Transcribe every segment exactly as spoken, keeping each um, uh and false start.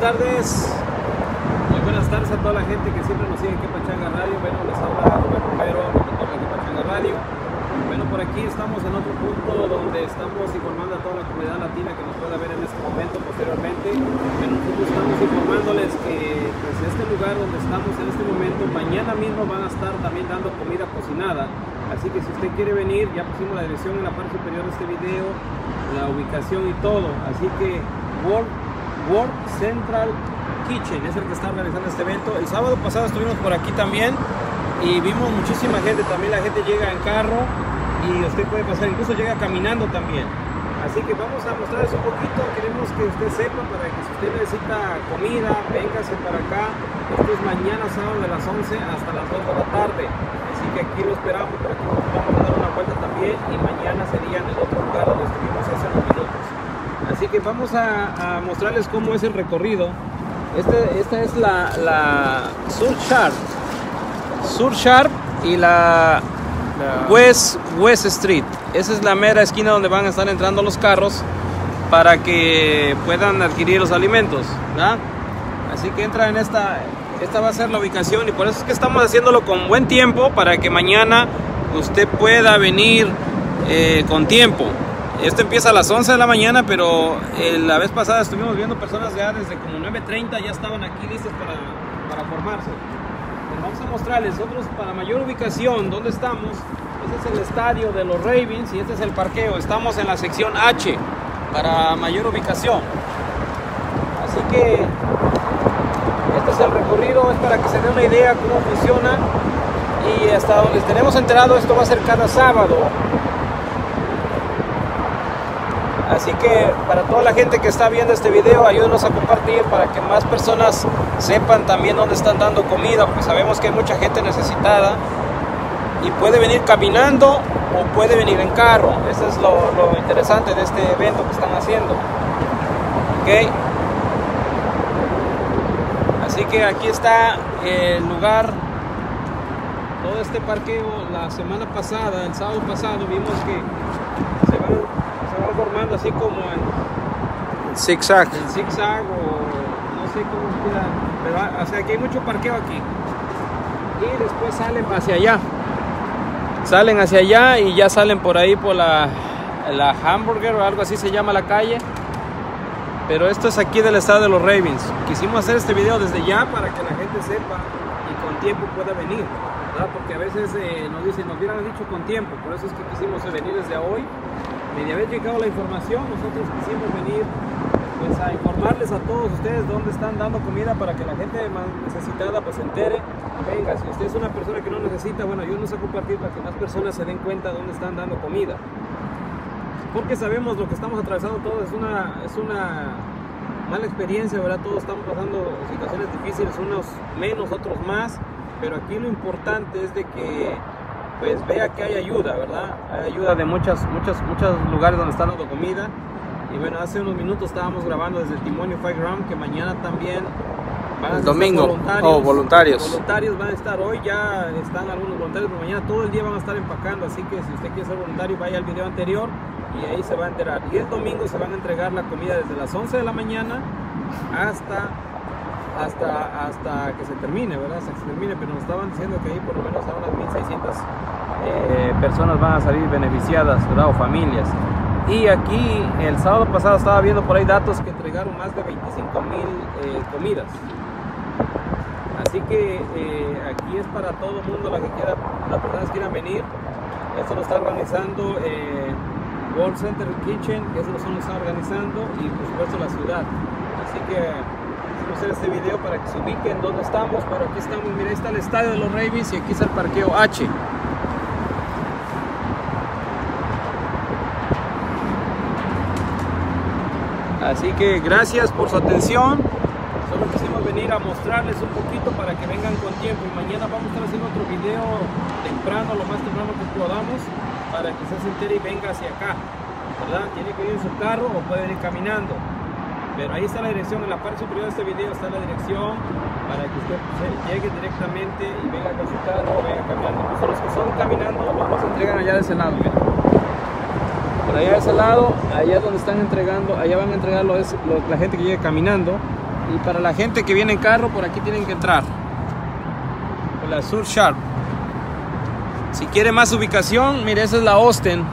tardes, muy buenas tardes a toda la gente que siempre nos sigue en Quepachanga Radio. Bueno, les habla Rubén Romero, locutor de Quepachanga Radio. Bueno, por aquí estamos en otro punto donde estamos informando a toda la comunidad latina que nos pueda ver en este momento, posteriormente. Bueno, nosotros estamos informándoles que pues, este lugar donde estamos en este momento, mañana mismo van a estar también dando comida cocinada. Así que si usted quiere venir, ya pusimos la dirección en la parte superior de este video, la ubicación y todo. Así que World, World Central Kitchen es el que está organizando este evento. El sábado pasado estuvimos por aquí también y vimos muchísima gente. También la gente llega en carro y usted puede pasar, incluso llega caminando también. Así que vamos a mostrarles un poquito. Queremos que usted sepa, para que si usted necesita comida, véngase para acá. Esto es mañana sábado de las once hasta las dos de la tarde. Así que aquí lo esperamos, por aquí vamos a dar una vuelta también y mañana sería en el otro lugar donde estuvimos hace unos minutos. Así que vamos a, a mostrarles cómo es el recorrido. Este, esta es la, la Sur Sharp, Sur Sharp y la, la West, West Street. Esa es la mera esquina donde van a estar entrando los carros para que puedan adquirir los alimentos, ¿verdad? Así que entra en esta, esta va a ser la ubicación y por eso es que estamos haciéndolo con buen tiempo para que mañana usted pueda venir eh, con tiempo. Esto empieza a las once de la mañana, pero eh, la vez pasada estuvimos viendo personas ya desde como nueve treinta ya estaban aquí listas para, para formarse. Pero vamos a mostrarles nosotros para mayor ubicación dónde estamos. Este es el estadio de los Ravens y este es el parqueo. Estamos en la sección H para mayor ubicación. Así que este es el recorrido, es para que se dé una idea cómo funciona. Y hasta donde tenemos enterado, esto va a ser cada sábado. Así que para toda la gente que está viendo este video, ayúdenos a compartir para que más personas sepan también dónde están dando comida, porque sabemos que hay mucha gente necesitada y puede venir caminando o puede venir en carro. Eso es lo, lo interesante de este evento que están haciendo. ¿Okay? Así que aquí está el lugar, todo este parqueo. La semana pasada, el sábado pasado, vimos que se van, se van formando así como en zigzag, en zigzag o no sé cómo queda, pero o sea que hay mucho parqueo aquí y después salen hacia allá. Salen hacia allá y ya salen por ahí por la, la Hamburger o algo así se llama la calle. Pero esto es aquí del estado de los Ravens. Quisimos hacer este video desde ya para que la gente sepa y con tiempo pueda venir, ¿verdad? Porque a veces eh, nos dicen, nos hubieran dicho con tiempo. Por eso es que quisimos venir desde hoy. Media vez llegado la información, nosotros quisimos venir pues, a informarles a todos ustedes dónde están dando comida para que la gente más necesitada pues se entere. Venga, si usted es una persona que no necesita, bueno, ayúdenos a compartir para que más personas se den cuenta de dónde están dando comida. Porque sabemos lo que estamos atravesando todos, es una, es una mala experiencia, ¿verdad? Todos estamos pasando situaciones difíciles, unos menos, otros más, pero aquí lo importante es de que pues vea que hay ayuda, ¿verdad? Hay ayuda de muchas, muchas, muchos lugares donde están dando comida. Y bueno, hace unos minutos estábamos grabando desde el Timonio Fireground, que mañana también van a el domingo, voluntarios, oh, voluntarios. Voluntarios van a estar hoy, ya están algunos voluntarios, pero mañana todo el día van a estar empacando, así que si usted quiere ser voluntario, vaya al video anterior y ahí se va a enterar. Y el domingo se van a entregar la comida desde las once de la mañana hasta, hasta, hasta que se termine, ¿verdad? Hasta que se termine, pero nos estaban diciendo que ahí por lo menos a unas mil seiscientas eh, personas van a salir beneficiadas, ¿verdad? O familias. Y aquí el sábado pasado estaba viendo por ahí datos que entregaron más de veinticinco mil eh, comidas. Así que eh, aquí es para todo el mundo, la que quiera, las personas que quieran venir. Esto lo está organizando eh, World Center Kitchen, que eso lo está organizando, y por supuesto la ciudad. Así que vamos a hacer este video para que se ubiquen dónde estamos. Pero aquí estamos, mira, ahí está el estadio de los Ravens y aquí está el parqueo H. Así que gracias por su atención. Solo quisimos venir a mostrarles un poquito para que vengan con tiempo. Y mañana vamos a estar haciendo otro video temprano, lo más temprano que podamos, para que usted se entere y venga hacia acá, ¿verdad? Tiene que ir en su carro o puede venir caminando. Pero ahí está la dirección, en la parte superior de este video está la dirección para que usted llegue directamente y venga con su carro o venga caminando. Incluso los que son caminando los entregan allá de ese lado, ¿verdad? Por allá de ese lado, allá donde están entregando, allá van a entregar lo, es, lo, la gente que llegue caminando Y para la gente que viene en carro, por aquí tienen que entrar por la Sur Sharp. Si quiere más ubicación, mire, esa es la Austin.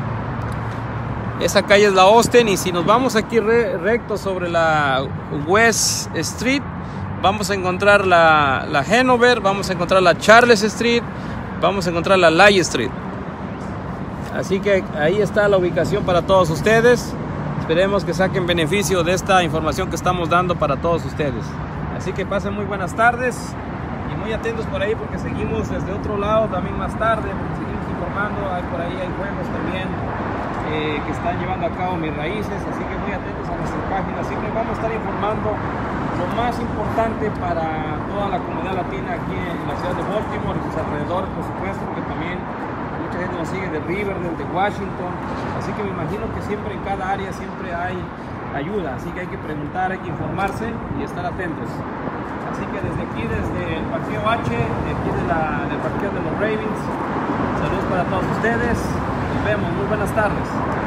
Esa calle es la Austin. Y si nos vamos aquí re, recto sobre la West Street, vamos a encontrar la, la Hanover, vamos a encontrar la Charles Street, vamos a encontrar la Lyle Street. Así que ahí está la ubicación para todos ustedes. Esperemos que saquen beneficio de esta información que estamos dando para todos ustedes. Así que pasen muy buenas tardes y muy atentos por ahí, porque seguimos desde otro lado también más tarde, porque seguimos informando. Hay por ahí hay juegos también eh, que están llevando a cabo Mis Raíces, así que muy atentos a nuestra página. Siempre vamos a estar informando lo más importante para toda la comunidad latina aquí en la ciudad de Baltimore y sus alrededores, por supuesto, porque también mucha gente nos sigue de Riverdale, de Washington, así que me imagino que siempre en cada área siempre hay ayuda, así que hay que preguntar, hay que informarse y estar atentos. Así que desde aquí, desde el parqueo H, de aquí de la, del parqueo de los Ravens, saludos para todos ustedes, nos vemos, muy buenas tardes.